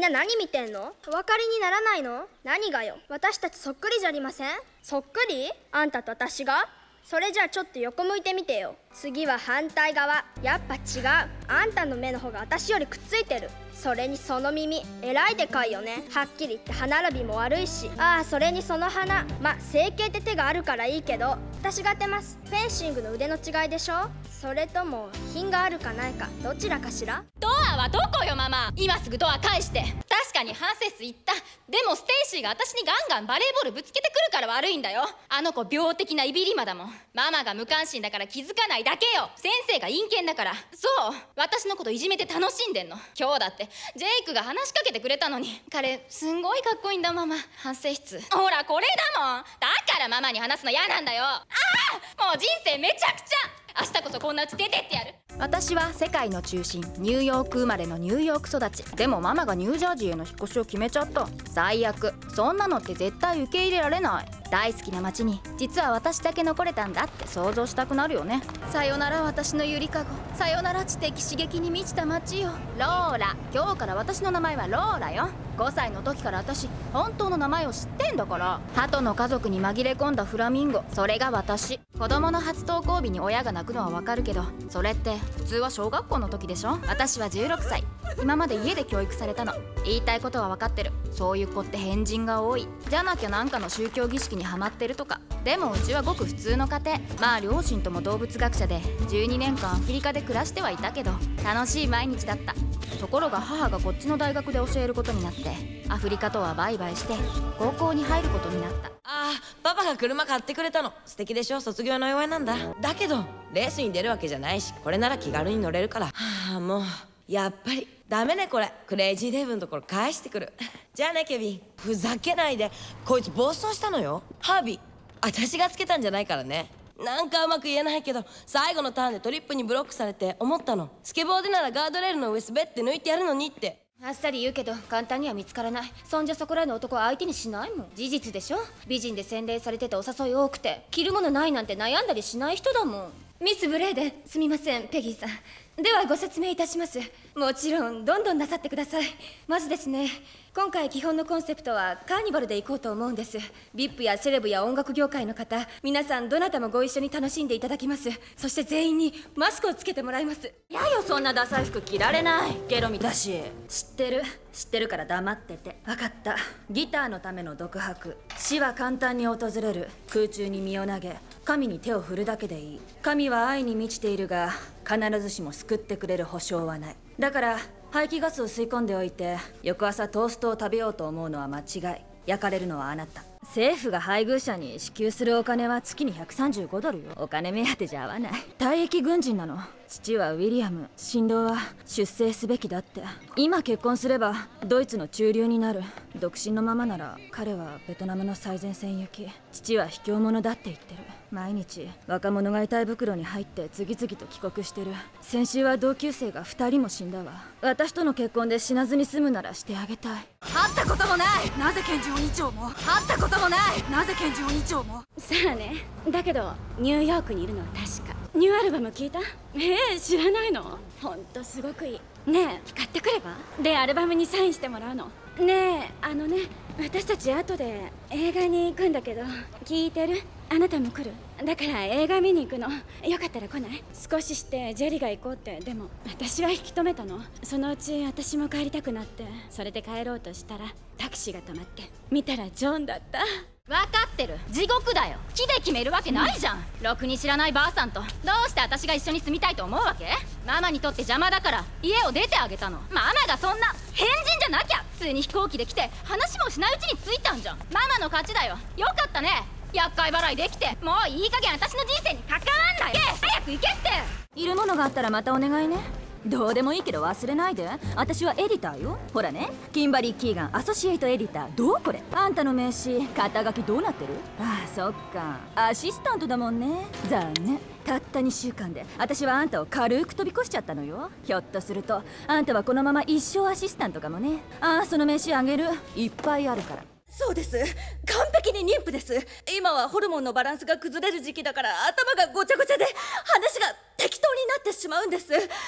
な何見てんの？お分かりにならないの？何がよ。私たちそっくりじゃありません？そっくり？あんたと私が？それじゃあちょっと横向いてみてよ。次は反対側。やっぱ違う。あんたの目の方が私よりくっついてる。それにその耳えらいでかいよね。はっきり言って歯並びも悪いし。ああ、それにその鼻、整形って手があるからいいけど、私が当てます。フェンシングの腕の違いでしょ。それとも品があるかないか、どちらかしら？ ドアはどこよママ。今すぐドア返して。確かに反省室行った。でもステイシーが私にガンガンバレーボールぶつけてくるから悪いんだよ。あの子病的ないびり魔だもん。ママが無関心だから気づかないだけよ。先生が陰険だから。そう、私のこといじめて楽しんでんの。今日だってジェイクが話しかけてくれたのに。彼すんごいかっこいいんだママ。反省室ほらこれだもん。だからママに話すの嫌なんだよ。ああ、もう人生めちゃくちゃ。明日こそこんなうち出てってやる。 私は世界の中心ニューヨーク生まれのニューヨーク育ち。でもママがニュージャージーへの引っ越しを決めちゃった。最悪。そんなのって絶対受け入れられない。大好きな街に実は私だけ残れたんだって想像したくなるよね。さよなら私のゆりかご。さよなら知的刺激に満ちた街よ。ローラ。今日から私の名前はローラよ。5歳の時から私本当の名前を知ってんだから。鳩の家族に紛れ込んだフラミンゴ、それが私。子供の初登校日に親が泣くのはわかるけど、それって普通は小学校の時でしょ。私は16歳。今まで家で教育されたの。言いたいことは分かってる。そういう子って変人が多い。じゃなきゃなんかの宗教儀式にハマってるとか。でもうちはごく普通の家庭。両親とも動物学者で12年間アフリカで暮らしてはいたけど楽しい毎日だった。ところが母がこっちの大学で教えることになってアフリカとはバイバイして高校に入ることになった。 パパが車買ってくれたの。素敵でしょ。卒業の祝いなんだ。だけどレースに出るわけじゃないし、これなら気軽に乗れるから。もうやっぱりダメねこれ。クレイジーデブのところ返してくる。じゃあねケビン。ふざけないで。こいつ暴走したのよ。ハービー私がつけたんじゃないからね。なんかうまく言えないけど最後のターンでトリップにブロックされて思ったの。スケボーでならガードレールの上滑って抜いてやるのにって。 あっさり言うけど簡単には見つからない。そんじゃそこらの男は相手にしないもん。事実でしょ。美人で洗練されててお誘い多くて着るものないなんて悩んだりしない人だもん。ミス・ブレーデン、すみませんペギーさん。ではご説明いたします。もちろんどんどんなさってください。まずですね、今回基本のコンセプトはカーニバルで行こうと思うんです。 VIP やセレブや音楽業界の方皆さんどなたもご一緒に楽しんでいただきます。そして全員にマスクをつけてもらいます。 やよ、そんなダサい服着られない。ゲロみだし。知ってるから黙ってて。分かった。ギターのための独白。死は簡単に訪れる。空中に身を投げ神に手を振るだけでいい。神は愛に満ちているが必ずしも救ってくれる保証はない。だから排気ガスを吸い込んでおいて翌朝トーストを食べようと思うのは間違い。焼かれるのはあなた。政府が配偶者に支給するお金は月に135ドルよ。お金目当てじゃ合わない。退役軍人なの。父はウィリアム。新郎は出征すべきだって。今結婚すればドイツの中流になる。独身のままなら彼はベトナムの最前線行き。父は卑怯者だって言ってる。毎日若者が遺体袋に入って次々と帰国してる。先週は同級生が2人も死んだわ。私との結婚で死なずに済むならしてあげたい。 会ったこともない。なぜ拳銃を2丁も。会ったこともない。なぜ拳銃を2丁も。 さあね。だけどニューヨークにいるのは確か。ニューアルバム聞いた？知らないの？ほんとすごくいい。ねえ買ってくれば？でアルバムにサインしてもらうの。ねえ私たち後で映画に行くんだけど聞いてる？あなたも来る？だから映画見に行くの。よかったら来ない？少ししてジェリが行こうって。でも私は引き止めたの。そのうち私も帰りたくなって、それで帰ろうとしたらタクシーが止まって見たらジョンだった。 分かってる。地獄だよ。木で決めるわけないじゃん。ろくに知らないばあさんとどうして私が一緒に住みたいと思うわけ？ママにとって邪魔だから家を出てあげたの。ママがそんな変人じゃなきゃ普通に飛行機で来て話もしないうちに着いたんじゃん。ママの勝ちだよ。よかったね。厄介払いできて。もういい加減私の人生に関わんない。早く行けって。 いるものがあったらまたお願いね。どうでもいいけど忘れないで。私はエディターよ。ほらね、キンバリー・キーガンアソシエイトエディター。どうこれ？あんたの名刺肩書きどうなってる？そっか、アシスタントだもんね。残念。たった2週間で私はあんたを軽く飛び越しちゃったのよ。ひょっとするとあんたはこのまま一生アシスタントかもね。その名刺あげる。いっぱいあるから。 そうです。完璧に妊婦です。今はホルモンのバランスが崩れる時期だから頭がごちゃごちゃで話が適当になってしまうんです。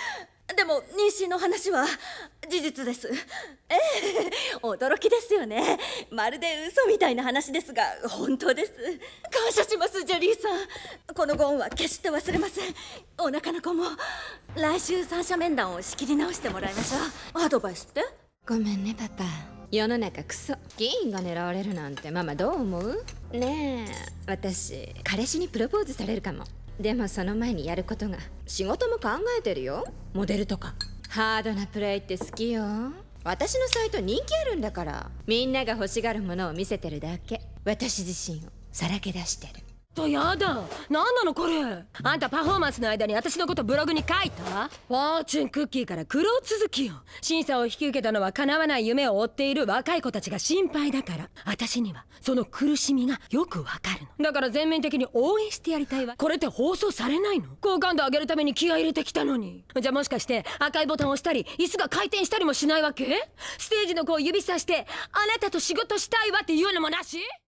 でも妊娠の話は事実です。驚きですよね。まるで嘘みたいな話ですが本当です。感謝します、ジェリーさん。このご恩は決して忘れません。お腹の子も来週三者面談を仕切り直してもらいましょう。アドバイスって？ ごめんねパパ、世の中クソ。議員が狙われるなんてママどう思う？ねえ、私彼氏にプロポーズされるかも。でもその前にやることが、仕事も考えてるよ。モデルとかハードなプレイって好きよ。私のサイト人気あるんだから、みんなが欲しがるものを見せてるだけ。私自身をさらけ出してる。 とやだ、なんなのこれ。あんたパフォーマンスの間に私のことブログに書いた？フォーチュンクッキーから苦労続きよ。審査を引き受けたのは叶わない夢を追っている若い子たちが心配だから、私にはその苦しみがよくわかるの。だから全面的に応援してやりたいわ。これって放送されないの？好感度上げるために気合い入れてきたのに。じゃあもしかして赤いボタンを押したり椅子が回転したりもしないわけ？ステージの子を指さしてあなたと仕事したいわっていうのもなし？